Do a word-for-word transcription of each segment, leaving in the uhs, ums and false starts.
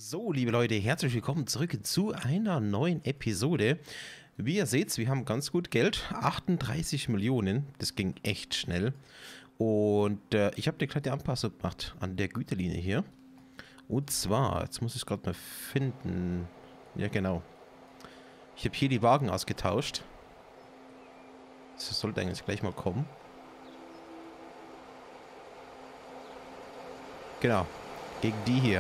So, liebe Leute, herzlich willkommen zurück zu einer neuen Episode. Wie ihr seht, wir haben ganz gut Geld, achtunddreißig Millionen, das ging echt schnell. Und äh, ich habe eine kleine Anpassung gemacht an der Güterlinie hier. Und zwar, jetzt muss ich es gerade mal finden. Ja, genau. Ich habe hier die Wagen ausgetauscht. Das sollte eigentlich gleich mal kommen. Genau, gegen die hier.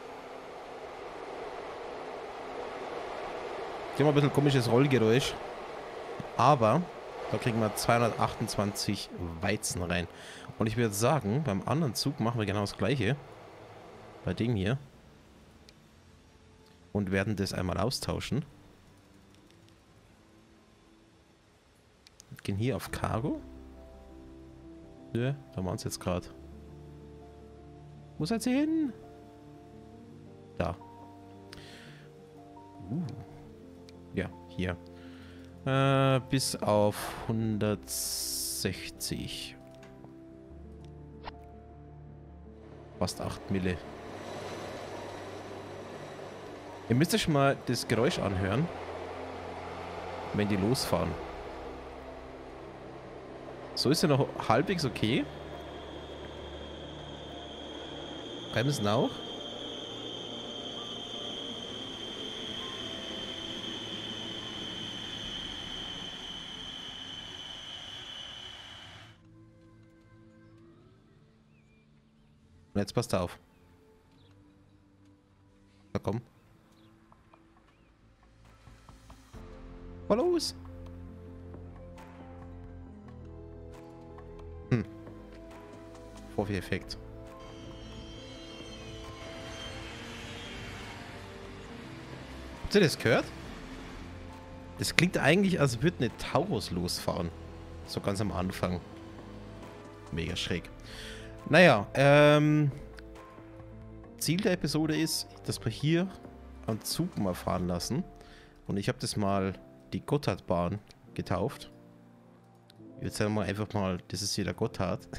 Die haben ein bisschen komisches Rollgeräusch. Aber da kriegen wir zweihundertachtundzwanzig Weizen rein. Und ich würde sagen, beim anderen Zug machen wir genau das gleiche. Bei dem hier. Und werden das einmal austauschen. Gehen hier auf Cargo. Nö, da waren sie jetzt gerade. Wo seid ihr hin? Da. Uh. Ja, hier. Äh, bis auf hundertsechzig. Fast acht Mille. Ihr müsst euch mal das Geräusch anhören, wenn die losfahren. So ist ja noch halbwegs okay. Bremsen auch. Und jetzt passt auf. Na komm. Mal los. Hm. Vorführeffekt. Habt ihr das gehört? Das klingt eigentlich, als würde eine Taurus losfahren. So ganz am Anfang. Mega schräg. Naja, ähm... Ziel der Episode ist, dass wir hier einen Zug mal fahren lassen. Und ich habe das mal die Gotthardbahn getauft. Jetzt sagen wir einfach mal, das ist hier der Gotthard.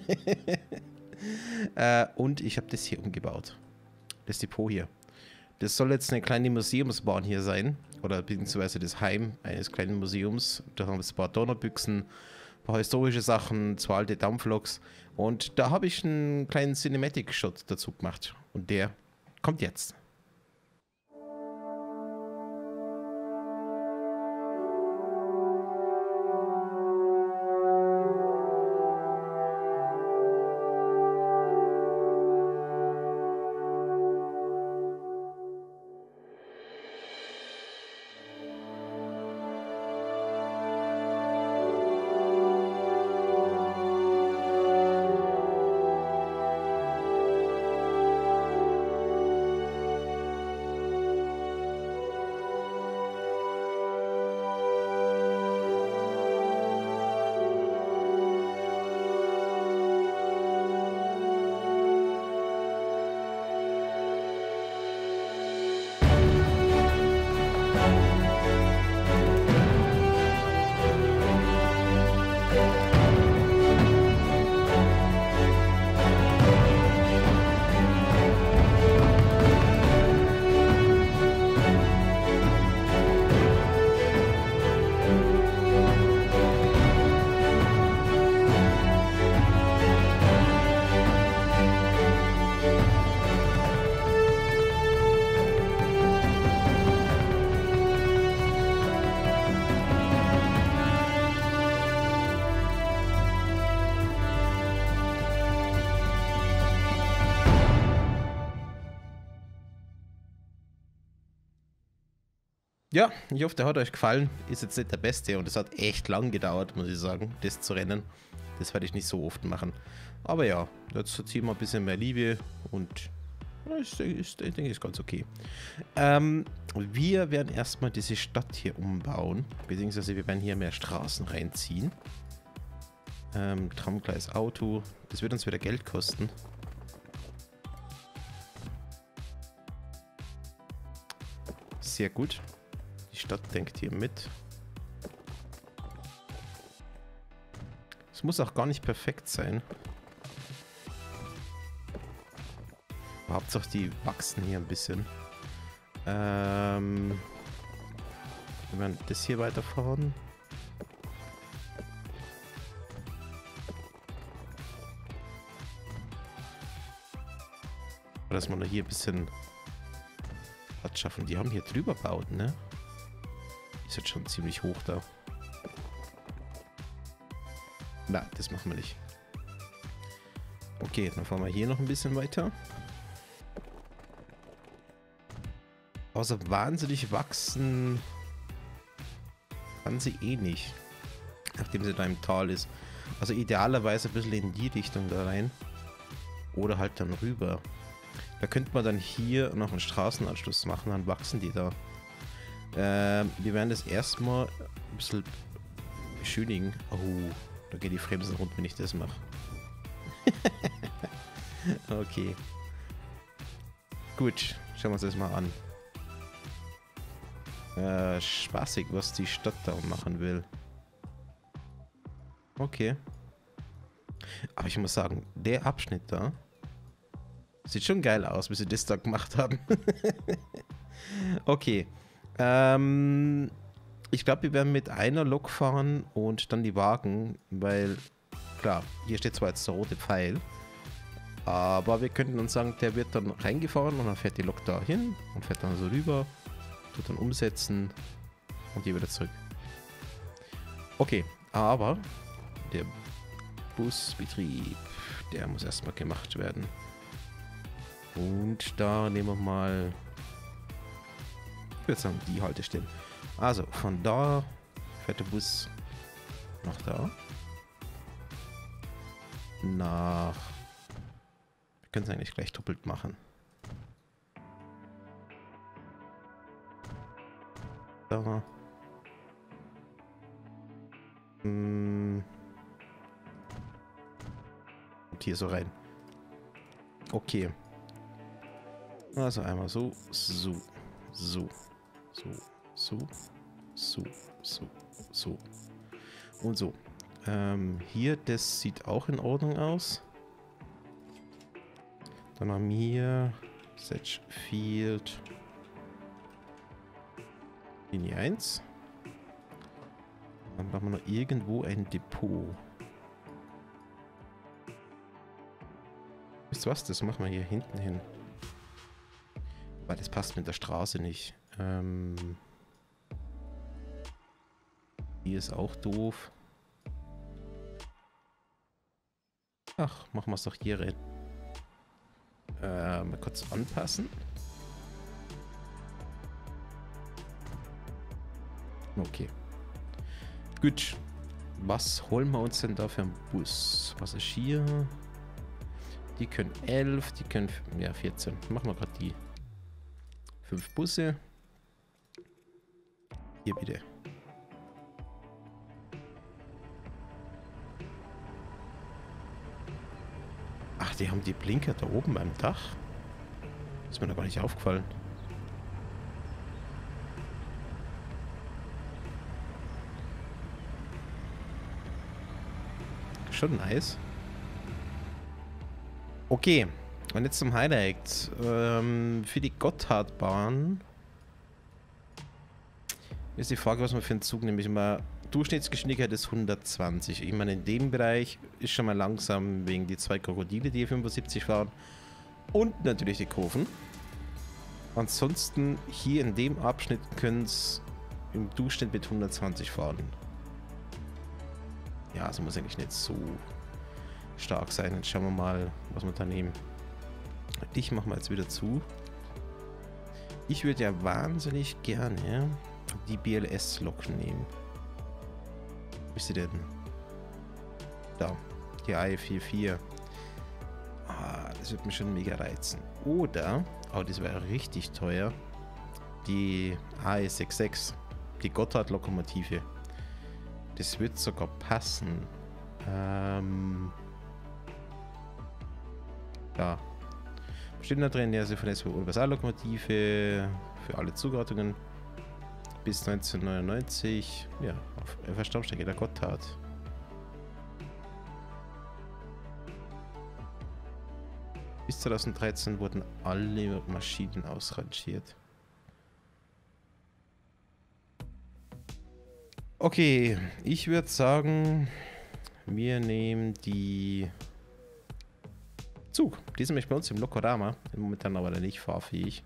äh, und ich habe das hier umgebaut. Das Depot hier. Das soll jetzt eine kleine Museumsbahn hier sein. Oder beziehungsweise das Heim eines kleinen Museums. Da haben wir ein paar Donnerbüchsen, ein paar historische Sachen, zwei alte Dampfloks. Und da habe ich einen kleinen Cinematic-Shot dazu gemacht. Und der kommt jetzt. Ja, ich hoffe, der hat euch gefallen. Ist jetzt nicht der beste und es hat echt lang gedauert, muss ich sagen, das zu rennen. Das werde ich nicht so oft machen. Aber ja, jetzt ziehen wir ein bisschen mehr Liebe und ja, ist, ist, ich denke, ist ganz okay. Ähm, wir werden erstmal diese Stadt hier umbauen, beziehungsweise wir werden hier mehr Straßen reinziehen. Ähm, Tramgleis, Auto, das wird uns wieder Geld kosten. Sehr gut. Die Stadt denkt hier mit. Es muss auch gar nicht perfekt sein. Hauptsache die wachsen hier ein bisschen. Ähm, wir werden das hier weiterfahren. Dass wir noch hier ein bisschen Platz schaffen. Die haben hier drüber gebaut, ne? Ist jetzt schon ziemlich hoch da. Na, das machen wir nicht. Okay, dann fahren wir hier noch ein bisschen weiter. Außer wahnsinnig wachsen kann sie eh nicht. Nachdem sie da im Tal ist. Also idealerweise ein bisschen in die Richtung da rein. Oder halt dann rüber. Da könnte man dann hier noch einen Straßenanschluss machen, dann wachsen die da. Ähm, wir werden das erstmal ein bisschen beschönigen. Oh, da geht die Bremsen rund, wenn ich das mache. Okay. Gut, schauen wir uns das mal an. Äh, spaßig, was die Stadt da machen will. Okay. Aber ich muss sagen, der Abschnitt da sieht schon geil aus, wie sie das da gemacht haben. Okay. Ähm, ich glaube, wir werden mit einer Lok fahren und dann die Wagen, weil, klar, hier steht zwar jetzt der rote Pfeil, aber wir könnten uns sagen, der wird dann reingefahren und dann fährt die Lok da hin und fährt dann so rüber, tut dann umsetzen und die wieder zurück. Okay, aber der Busbetrieb, der muss erstmal gemacht werden. Und da nehmen wir mal, ich würde sagen, die Haltestellen. Also, von da fährt der Bus nach da. Nach, wir können es eigentlich gleich doppelt machen. Da. Hm. Und hier so rein. Okay. Also einmal so, so, so, so, so, so, so, so und so. Ähm, hier, das sieht auch in Ordnung aus. Dann haben wir hier Sedgefield Linie eins. Dann haben wir noch irgendwo ein Depot. Wisst ihr was? Das machen wir hier hinten hin. Weil das passt mit der Straße nicht. Ähm, hier ist auch doof. Ach, machen wir es doch hier rein. Äh, mal kurz anpassen. Okay. Gut. Was holen wir uns denn da für einen Bus? Was ist hier? Die können elf, die können ja vierzehn. Machen wir gerade die. Fünf Busse. Hier bitte. Ach, die haben die Blinker da oben beim Dach. Ist mir noch gar nicht aufgefallen. Schon nice. Okay. Und jetzt zum Highlight. Ähm, für die Gotthardbahn ist die Frage, was man für einen Zug nämlich mal. Durchschnittsgeschwindigkeit ist hundertzwanzig. Ich meine, in dem Bereich ist schon mal langsam wegen die zwei Krokodile, die fünfundsiebzig fahren. Und natürlich die Kurven. Ansonsten hier in dem Abschnitt können es im Durchschnitt mit hundertzwanzig fahren. Ja, also muss eigentlich nicht so stark sein. Jetzt schauen wir mal, was wir da nehmen. Dich machen wir jetzt wieder zu. Ich würde ja wahnsinnig gerne die B L S-Lok nehmen. Wo ist sie denn? Da. Die A E vierundvierzig. Ah, das wird mich schon mega reizen. Oder, oh, das wäre richtig teuer, die A E sechsundsechzig. Die Gotthard-Lokomotive. Das wird sogar passen. Ähm... Ja. Steht da drin, ja, sie von der Universallokomotive für alle Zugatungen bis neunzehnhundertneunundneunzig. Ja, auf der Stammstrecke der Gotthard. Bis zweitausenddreizehn wurden alle Maschinen ausrangiert. Okay, ich würde sagen, wir nehmen die Zug. Die sind nämlich bei uns im Lokorama. Momentan aber nicht fahrfähig.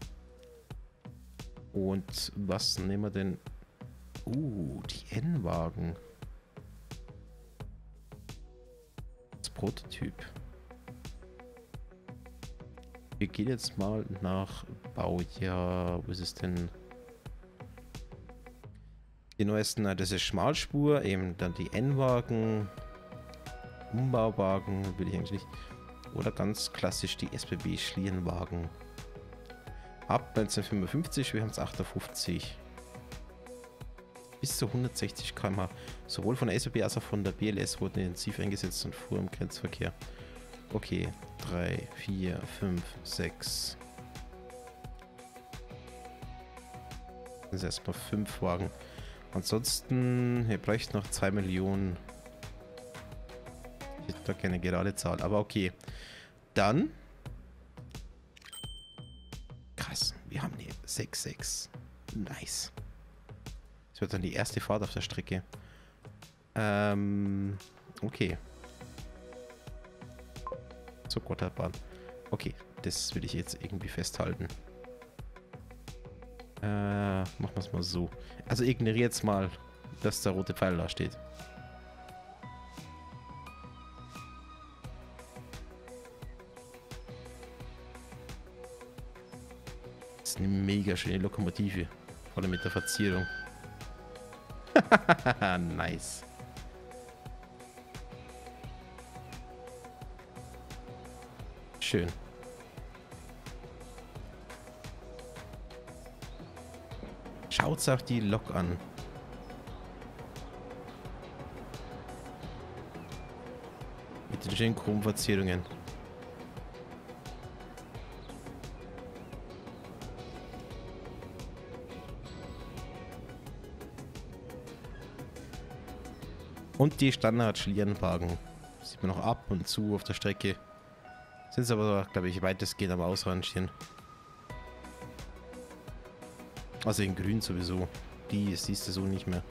Und was nehmen wir denn? Uh, die N-Wagen. Das Prototyp. Wir gehen jetzt mal nach Baujahr. Wo ist es denn? Die neuesten, das ist Schmalspur, eben dann die N-Wagen, Umbauwagen, will ich eigentlich nicht. Oder ganz klassisch die S B B Schlierenwagen. Ab neunzehnhundertfünfundfünfzig, wir haben es achtundfünfzig. Bis zu hundertsechzig Kilometer pro Stunde. Sowohl von der S B B als auch von der B L S wurden intensiv eingesetzt und fuhren im Grenzverkehr. Okay, drei, vier, fünf, sechs. Das sind erstmal fünf Wagen. Ansonsten, ihr bräucht noch zwei Millionen. Ich hätte da keine gerade Zahl, aber okay. Dann. Krass, wir haben hier sechs sechs. Nice. Das wird dann die erste Fahrt auf der Strecke. Ähm, okay. Zur Gotthardbahn. Okay, das will ich jetzt irgendwie festhalten. Äh, machen wir es mal so. Also ignoriert jetzt mal, dass der rote Pfeil da steht. Das ist eine mega schöne Lokomotive. Vor allem mit der Verzierung. Nice. Schön. Schaut's auch die Lok an. Mit den schönen Chromverzierungen. Und die Standard-Schlierenwagen. Sieht man noch ab und zu auf der Strecke. Sind es aber, glaube ich, weitestgehend am Ausrangieren. Also in grün sowieso. Die siehst du so nicht mehr.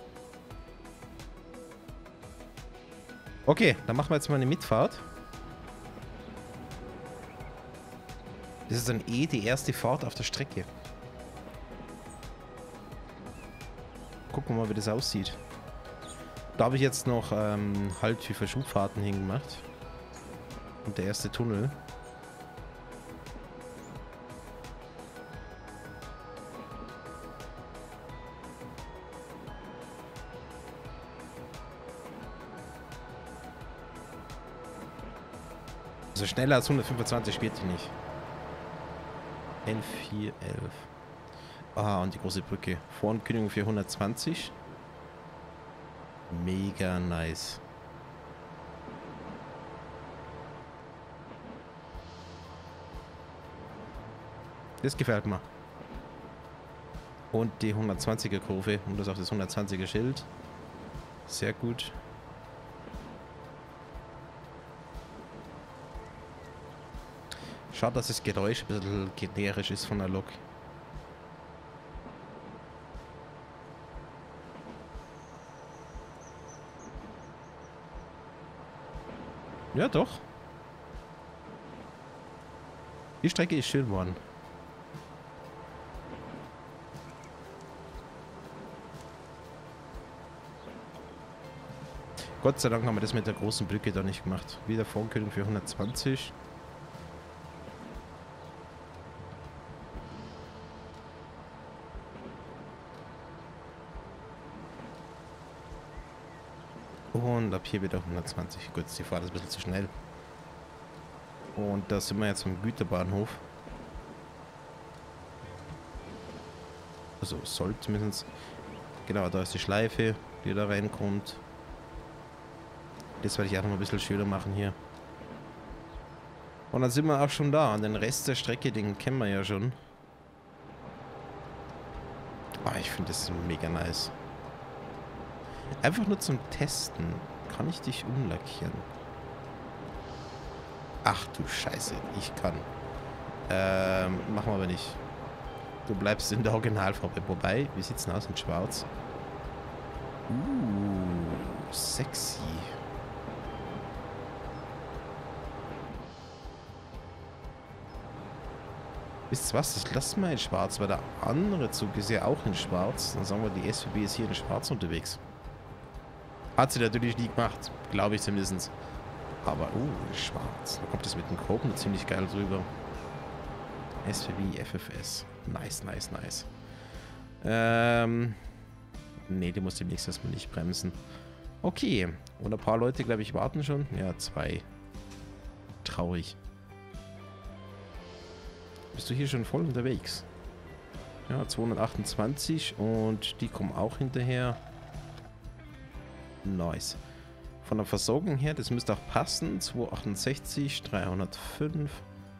Okay, dann machen wir jetzt mal eine Mitfahrt. Das ist dann eh die erste Fahrt auf der Strecke. Gucken wir mal, wie das aussieht. Da habe ich jetzt noch ähm, Halt für Verschubfahrten hingemacht. Und der erste Tunnel. Also schneller als hundertfünfundzwanzig spielt die nicht. elf, vier, elf. Ah, und die große Brücke. Vorankündigung für hundertzwanzig. Mega nice. Das gefällt mir. Und die hundertzwanziger Kurve. Und das auch das hundertzwanziger Schild. Sehr gut. Schade, dass das Geräusch ein bisschen generisch ist von der Lok. Ja, doch. Die Strecke ist schön geworden. Gott sei Dank haben wir das mit der großen Brücke da nicht gemacht. Wieder Vorankündigung für hundertzwanzig. Und ab hier wieder hundertzwanzig. Gut, die Fahrt ist ein bisschen zu schnell. Und da sind wir jetzt am Güterbahnhof. Also soll zumindest. Genau, da ist die Schleife, die da reinkommt. Das werde ich auch noch ein bisschen schöner machen hier. Und dann sind wir auch schon da. Und den Rest der Strecke, den kennen wir ja schon. Ah, ich finde das mega nice. Einfach nur zum Testen. Kann ich dich umlackieren? Ach du Scheiße, ich kann. Ähm, machen wir aber nicht. Du bleibst in der Originalfarbe. Wobei, wie sieht's denn aus in Schwarz? Uh, sexy. Wisst ihr was? Das lassen wir in Schwarz, weil der andere Zug ist ja auch in Schwarz. Dann sagen wir, die S B B ist hier in Schwarz unterwegs. Hat sie natürlich nie gemacht. Glaube ich zumindest. Aber, uh, schwarz. Da kommt das mit dem Kopen ziemlich geil drüber. S B B, F F S. Nice, nice, nice. Ähm. Nee, die muss demnächst erstmal nicht bremsen. Okay. Und ein paar Leute, glaube ich, warten schon. Ja, zwei. Traurig. Bist du hier schon voll unterwegs? Ja, zweihundertachtundzwanzig und die kommen auch hinterher. Nice. Von der Versorgung her, das müsste auch passen. zweihundertachtundsechzig, dreihundertfünf.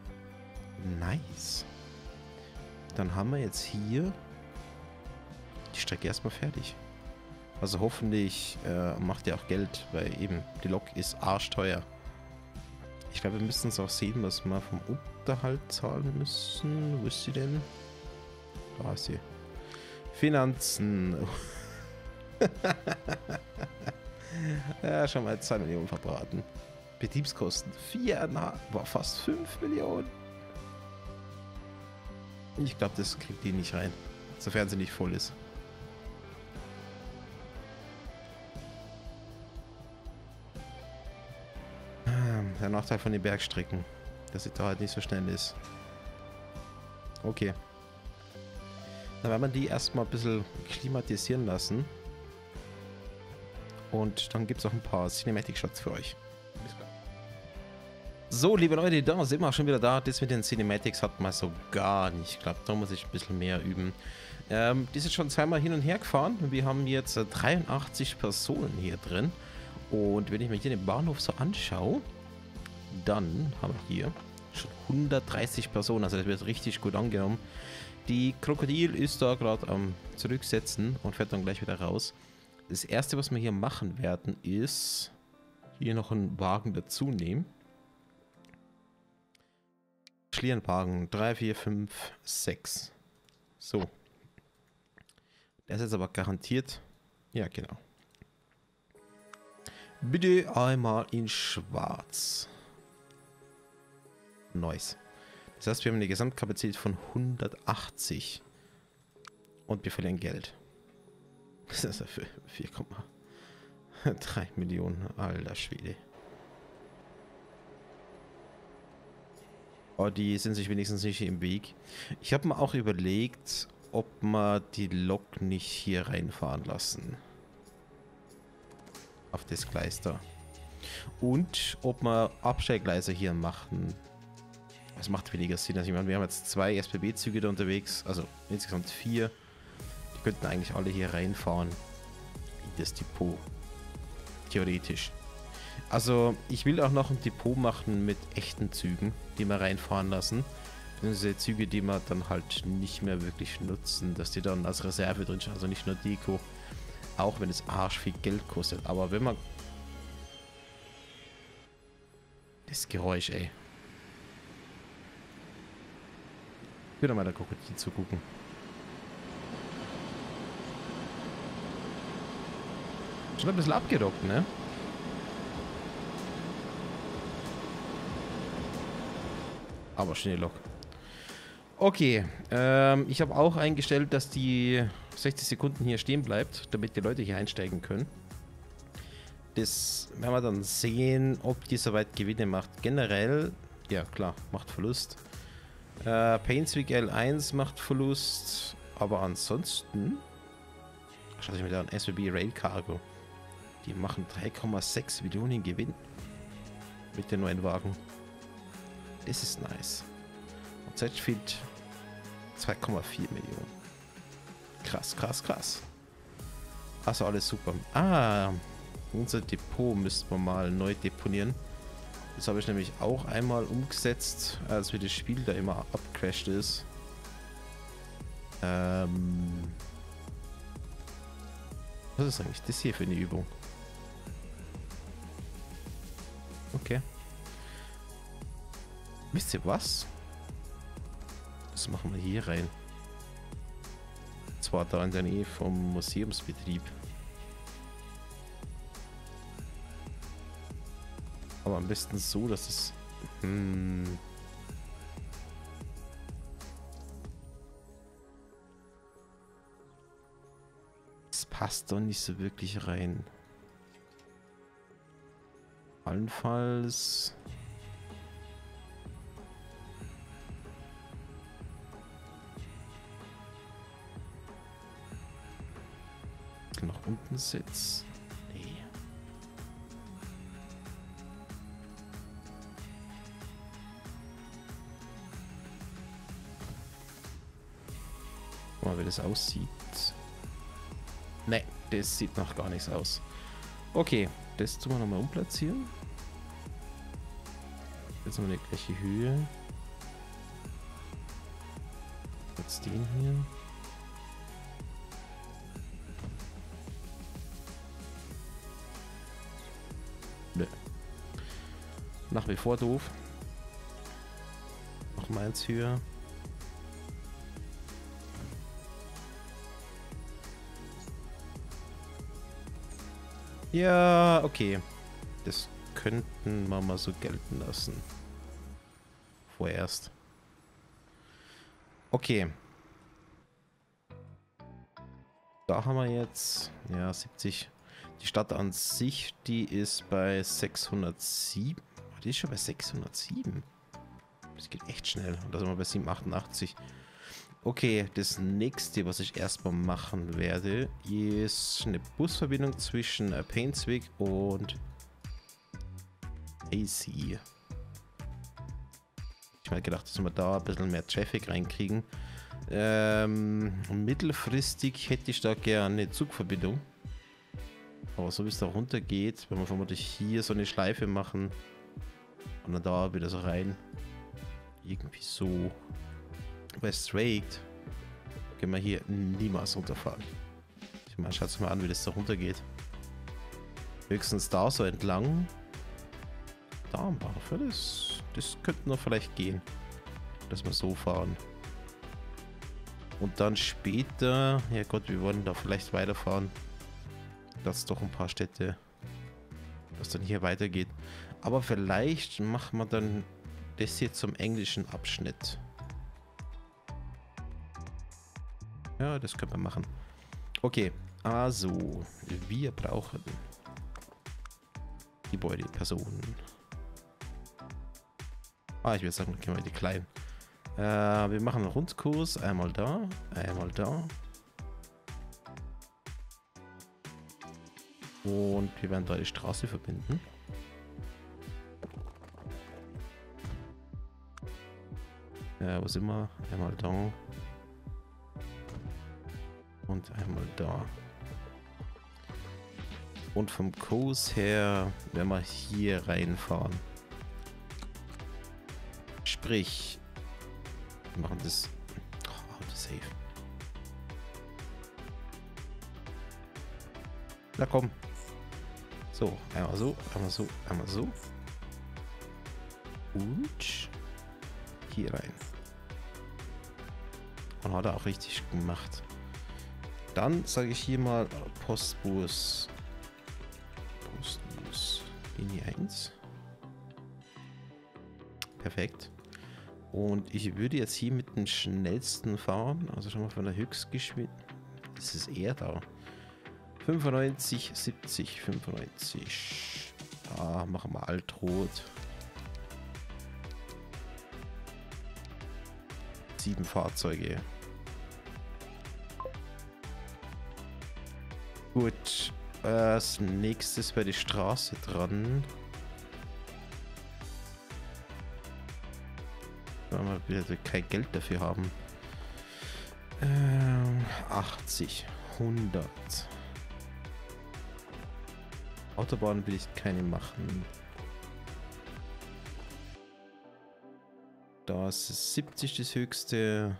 Nice. Dann haben wir jetzt hier die Strecke erstmal fertig. Also hoffentlich äh, macht ihr auch Geld, weil eben die Lok ist arschteuer. Ich glaube, wir müssen es auch sehen, was wir vom Unterhalt zahlen müssen. Wo ist sie denn? Da ist sie. Finanzen. Ja, schon mal zwei Millionen verbraten. Betriebskosten vier, war fast fünf Millionen. Ich glaube, das kriegt die nicht rein. Sofern sie nicht voll ist. Der Nachteil von den Bergstrecken, dass sie da halt nicht so schnell ist. Okay. Dann werden wir die erstmal ein bisschen klimatisieren lassen. Und dann gibt es auch ein paar Cinematic-Shots für euch. Bis klar. So, liebe Leute, da sind wir schon wieder da. Das mit den Cinematics hat man so gar nicht. Ich glaube, da muss ich ein bisschen mehr üben. Ähm, die sind schon zweimal hin und her gefahren. Wir haben jetzt dreiundachtzig Personen hier drin. Und wenn ich mir hier den Bahnhof so anschaue, dann haben wir hier schon hundertdreißig Personen, also das wird richtig gut angenommen. Die Krokodil ist da gerade am Zurücksetzen und fährt dann gleich wieder raus. Das erste, was wir hier machen werden, ist hier noch einen Wagen dazu nehmen. Schlierenwagen drei, vier, fünf, sechs. So. Der ist jetzt aber garantiert. Ja, genau. Bitte einmal in schwarz. Nice. Das heißt, wir haben eine Gesamtkapazität von hundertachtzig. Und wir verlieren Geld. Das ist ja für vier Komma drei Millionen. Alter Schwede. Oh, die sind sich wenigstens nicht im Weg. Ich habe mir auch überlegt, ob wir die Lok nicht hier reinfahren lassen. Auf das Gleis da. Und ob wir Abstellgleise hier machen. Das macht weniger Sinn. Also ich meine, wir haben jetzt zwei S B B-Züge da unterwegs. Also insgesamt vier. Die könnten eigentlich alle hier reinfahren. In das Depot. Theoretisch. Also ich will auch noch ein Depot machen mit echten Zügen, die wir reinfahren lassen. Diese Züge, die wir dann halt nicht mehr wirklich nutzen. Dass die dann als Reserve drin stehen. Also nicht nur Deko. Auch wenn es arsch viel Geld kostet. Aber wenn man... Das Geräusch, ey. Ich würde mal der Krokodil zugucken. Schon ein bisschen abgedockt, ne? Aber schöne Lok. Okay, ähm, ich habe auch eingestellt, dass die sechzig Sekunden hier stehen bleibt, damit die Leute hier einsteigen können. Das werden wir dann sehen, ob die soweit Gewinne macht. Generell, ja klar, macht Verlust. Äh, Painswick L eins macht Verlust, aber ansonsten schaut euch mal an, S B B Rail Cargo. Die machen drei Komma sechs Millionen Gewinn mit den neuen Wagen. Das ist nice. Und Sedgefield zwei Komma vier Millionen. Krass, krass, krass. Also alles super. Ah, unser Depot müssten wir mal neu deponieren. Das habe ich nämlich auch einmal umgesetzt, als wir das Spiel da immer abcrashed ist. Ähm Was ist eigentlich das hier für eine Übung? Okay. Wisst ihr was? Das machen wir hier rein. Und zwar da in der Nähe vom Museumsbetrieb. Aber am besten so, dass es... Hm, es passt doch nicht so wirklich rein. Allenfalls... nach unten setzt. Nee. Mal, wie das aussieht. Ne, das sieht noch gar nichts aus. Okay, das tun wir nochmal umplatzieren. Jetzt haben wir die gleiche Höhe. Jetzt den hier. Nö. Nach wie vor doof. Noch mal eins höher. Ja, okay. Das könnten wir mal so gelten lassen. Vorerst. Okay. Da haben wir jetzt, ja, siebzig. Die Stadt an sich, die ist bei sechshundertsieben. Die ist schon bei sechshundertsieben. Das geht echt schnell. Und da sind wir bei siebenhundertachtundachtzig. Okay, das nächste, was ich erstmal machen werde, ist eine Busverbindung zwischen Painswick und A C. Ich habe gedacht, dass wir da ein bisschen mehr Traffic reinkriegen. Ähm, mittelfristig hätte ich da gerne eine Zugverbindung. Aber so wie es da runter geht, wenn wir vermutlich hier so eine Schleife machen und dann da wieder so rein. Irgendwie so. Bei straight können wir hier niemals runterfahren. Ich meine, schaut euch mal an, wie das da runter geht. Höchstens da so entlang. Da am Bahnhof, das, das könnte noch vielleicht gehen. Dass wir so fahren. Und dann später, ja Gott, wir wollen da vielleicht weiterfahren. Das ist doch ein paar Städte, was dann hier weitergeht. Aber vielleicht machen wir dann das hier zum englischen Abschnitt. Ja, das können wir machen. Okay, also, wir brauchen Gebäudepersonen. Ah, ich würde sagen, dann können wir die kleinen. Äh, wir machen einen Rundkurs. Einmal da, einmal da. Und wir werden da die Straße verbinden. Äh, wo sind wir? Einmal da. Und einmal da. Und vom Kurs her werden wir hier reinfahren. Sprich, wir machen das oh, Autosave. Na komm. So, einmal so, einmal so, einmal so. Und hier rein. Und hat er auch richtig gemacht. Dann sage ich hier mal Postbus. Postbus Linie eins. Perfekt. Und ich würde jetzt hier mit dem schnellsten fahren. Also schon mal von der Höchstgeschwindigkeit. Das ist eher da. fünfundneunzig, siebzig, fünfundneunzig. Da machen wir Altrot. Sieben Fahrzeuge. Gut. Als nächstes wäre die Straße dran. Weil wir wieder kein Geld dafür haben. Ähm, achtzig, hundert. Autobahn will ich keine machen. Da ist siebzig das höchste.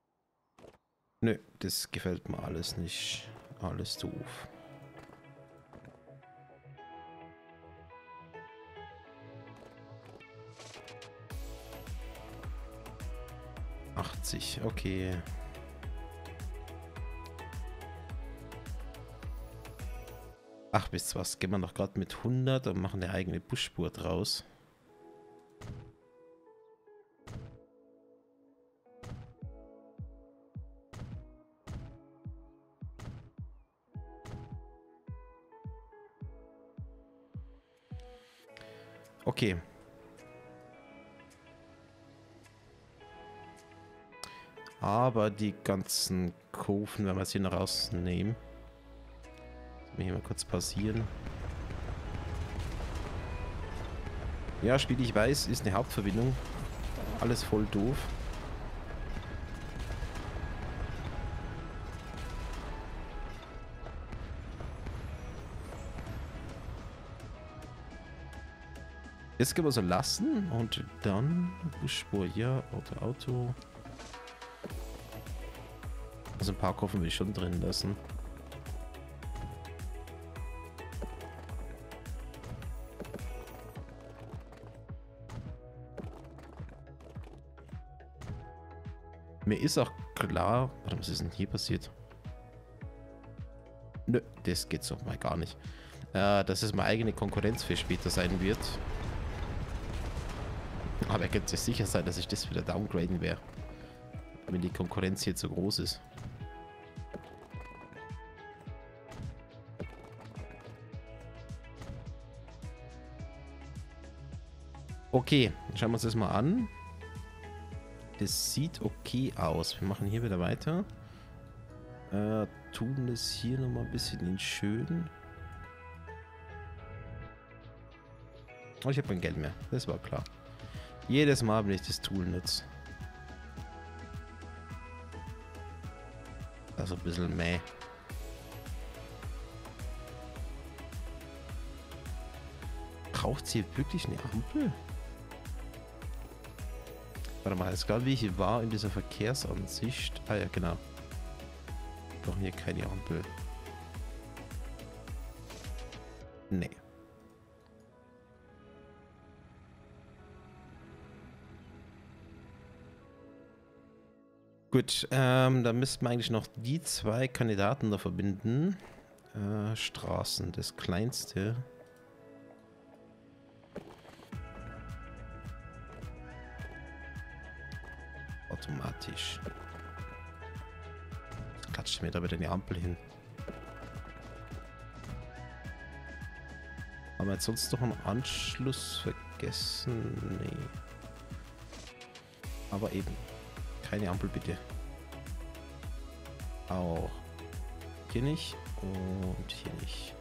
Nö, das gefällt mir alles nicht. Alles doof. achtzig, okay. Ach, wisst ihr was? Gehen wir noch gerade mit hundert und machen eine eigene Busspur draus. Okay. Aber die ganzen Kurven, wenn wir sie noch rausnehmen. Lass mich hier mal kurz pausieren. Ja, Spiel, ich weiß, ist eine Hauptverbindung. Alles voll doof. Jetzt können wir so lassen und dann Busspur, ja, Auto, Auto. Also ein paar Koffer will ich schon drin lassen. Mir ist auch klar, warte, was ist denn hier passiert? Nö, das geht doch mal gar nicht. Äh, dass es meine eigene Konkurrenz für später sein wird. Aber er könnte sich sicher sein, dass ich das wieder downgraden werde. Wenn die Konkurrenz hier zu groß ist. Okay, schauen wir uns das mal an. Das sieht okay aus. Wir machen hier wieder weiter. Äh, tun das hier nochmal ein bisschen in schön. Oh, ich habe kein Geld mehr. Das war klar. Jedes Mal, wenn ich das Tool nutze. Also ein bisschen mehr. Braucht sie wirklich eine Ampel? Warte mal, jetzt gerade wie ich war in dieser Verkehrsansicht. Ah ja, genau. Brauchen hier keine Ampel. Nee. Gut, ähm, da müssten wir eigentlich noch die zwei Kandidaten da verbinden. Äh, Straßen, das kleinste. Automatisch. Jetzt klatscht mir da wieder eine Ampel hin. Haben wir jetzt sonst noch einen Anschluss vergessen? Nee. Aber eben. Keine Ampel bitte. Auch hier nicht und hier nicht.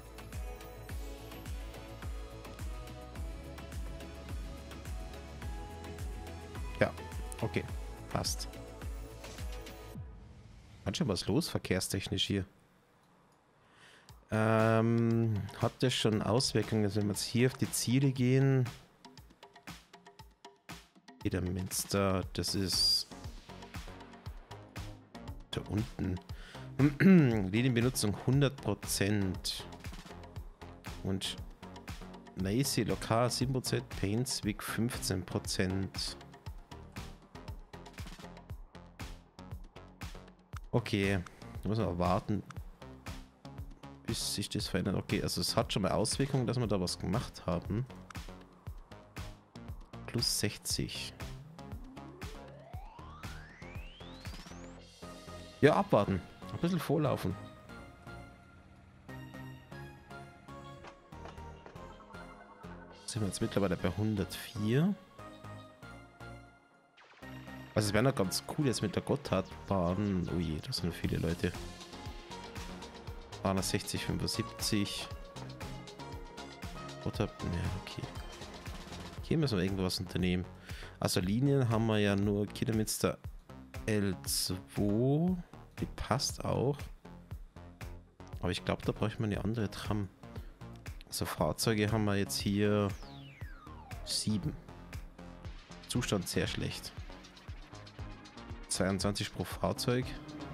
Ja, okay, passt. Hat schon was los, verkehrstechnisch hier. Ähm, hat das schon Auswirkungen, wenn wir jetzt hier auf die Ziele gehen? Niederminster, das ist da unten. Linienbenutzung hundert Prozent. Und Macy lokal sieben Prozent, Painswick fünfzehn Prozent. Okay, muss man warten, bis sich das verändert. Okay, also es hat schon mal Auswirkungen, dass wir da was gemacht haben. Plus sechzig. Ja, abwarten. Ein bisschen vorlaufen. Sind wir jetzt mittlerweile bei hundertvier. Also es wäre noch ganz cool jetzt mit der Gotthardbahn. Oh je, das sind viele Leute. zweihundertsechzig, fünfundsiebzig. Gotthard, ne, okay. Hier müssen wir irgendwas unternehmen. Also Linien haben wir ja nur Kidderminster L zwei. Die passt auch. Aber ich glaube, da bräuchte man eine andere Tram. Also Fahrzeuge haben wir jetzt hier sieben. Zustand sehr schlecht. zweiundzwanzig pro Fahrzeug.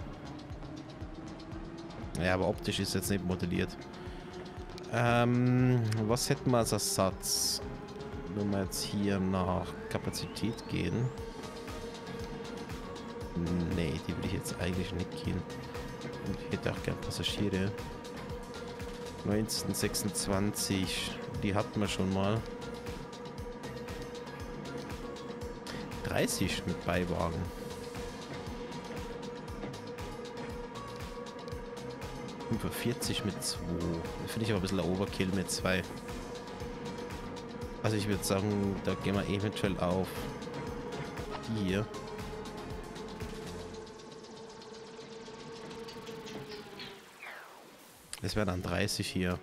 Ja, aber optisch ist jetzt nicht modelliert. Ähm, was hätten wir als Ersatz? Wenn wir jetzt hier nach Kapazität gehen. Nee, die will ich jetzt eigentlich nicht gehen. Und ich hätte auch gern Passagiere. neunzehn sechsundzwanzig, die hatten wir schon mal. dreißig mit Beiwagen. fünfundvierzig mit zwei. Finde ich aber ein bisschen ein Overkill mit zwei. Also ich würde sagen, da gehen wir eventuell auf hier. Das wären dann dreißig hier.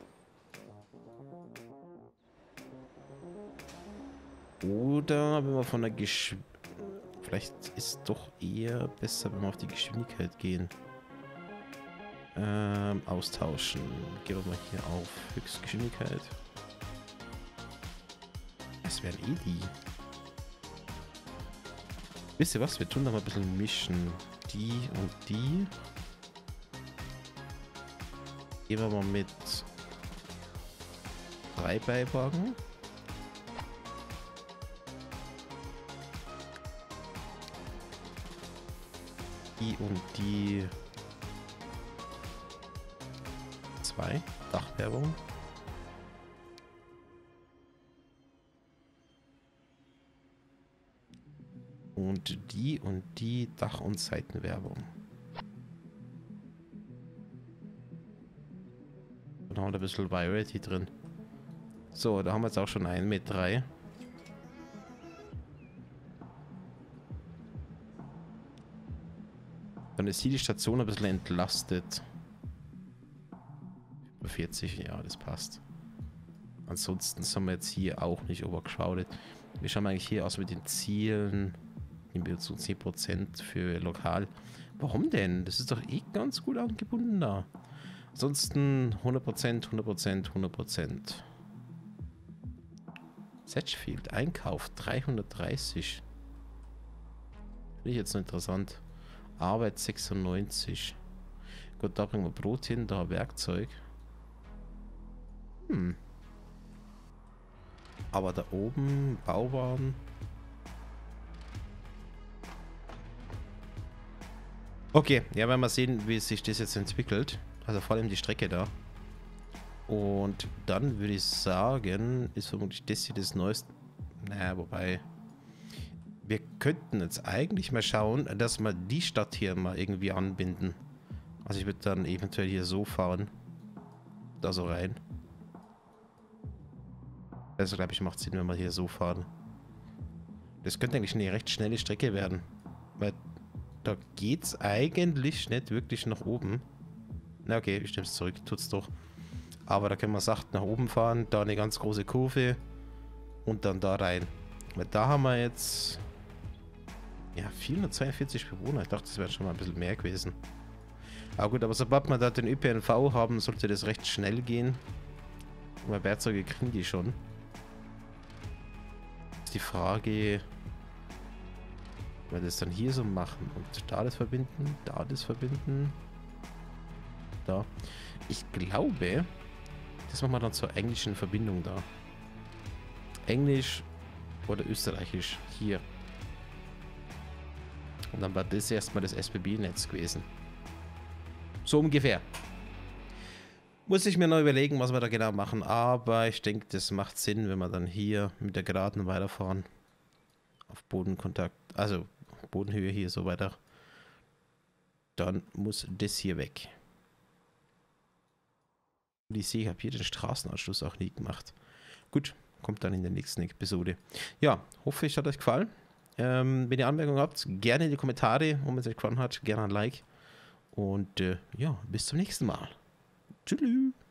Oder wenn wir von der Gesch... Vielleicht ist doch eher besser, wenn wir auf die Geschwindigkeit gehen. Ähm, austauschen. Gehen wir mal hier auf Höchstgeschwindigkeit. Das wären eh die. Wisst ihr was? Wir tun da mal ein bisschen mischen. Die und die. Gehen wir mal mit drei Beiwagen. Die und die zwei. Dachwerbung. Und die und die Dach- und Seitenwerbung. Dann haben wir da ein bisschen Variety drin. So, da haben wir jetzt auch schon einen mit drei. Dann ist hier die Station ein bisschen entlastet. Über vierzig, ja, das passt. Ansonsten sind wir jetzt hier auch nicht overcrowded. Wir schauen eigentlich hier aus mit den Zielen. Nehmen wir zu zehn Prozent für lokal. Warum denn? Das ist doch eh ganz gut angebunden da. Ansonsten hundert Prozent, hundert Prozent, hundert Prozent. Setchfield, Einkauf dreihundertdreißig. Finde ich jetzt noch interessant. Arbeit sechsundneunzig. Gut, da bringen wir Brot hin, da Werkzeug. Hm. Aber da oben Bauwaren. Okay, ja, werden wir sehen, wie sich das jetzt entwickelt. Also vor allem die Strecke da. Und dann würde ich sagen, ist vermutlich das hier das Neueste. Naja, wobei... Wir könnten jetzt eigentlich mal schauen, dass wir die Stadt hier mal irgendwie anbinden. Also ich würde dann eventuell hier so fahren. Da so rein. Also glaube ich, macht Sinn, wenn wir hier so fahren. Das könnte eigentlich eine recht schnelle Strecke werden. Weil da geht's eigentlich nicht wirklich nach oben. Na okay, ich nehme es zurück, tut's doch. Aber da können wir sacht nach oben fahren, da eine ganz große Kurve und dann da rein. Weil da haben wir jetzt... Ja, vierhundertzweiundvierzig Bewohner. Ich dachte, das wäre schon mal ein bisschen mehr gewesen. Aber gut, aber sobald wir da den Ö P N V haben, sollte das recht schnell gehen. Weil Werkzeuge kriegen die schon. Ist die Frage, ob wir das dann hier so machen und da das verbinden, da das verbinden, da. Ich glaube, das machen wir dann zur englischen Verbindung da. Englisch oder Österreichisch hier. Und dann war das erstmal das S B B-Netz gewesen. So ungefähr. Muss ich mir noch überlegen, was wir da genau machen. Aber ich denke, das macht Sinn, wenn wir dann hier mit der Geraden weiterfahren. Auf Bodenkontakt. Also Bodenhöhe hier so weiter. Dann muss das hier weg. Und ich sehe, ich habe hier den Straßenanschluss auch nie gemacht. Gut, kommt dann in der nächsten Episode. Ja, hoffe, es hat euch gefallen. Ähm, wenn ihr Anmerkungen habt, gerne in die Kommentare. Und wenn es euch gefallen hat, gerne ein Like. Und äh, ja, bis zum nächsten Mal. Tschüss.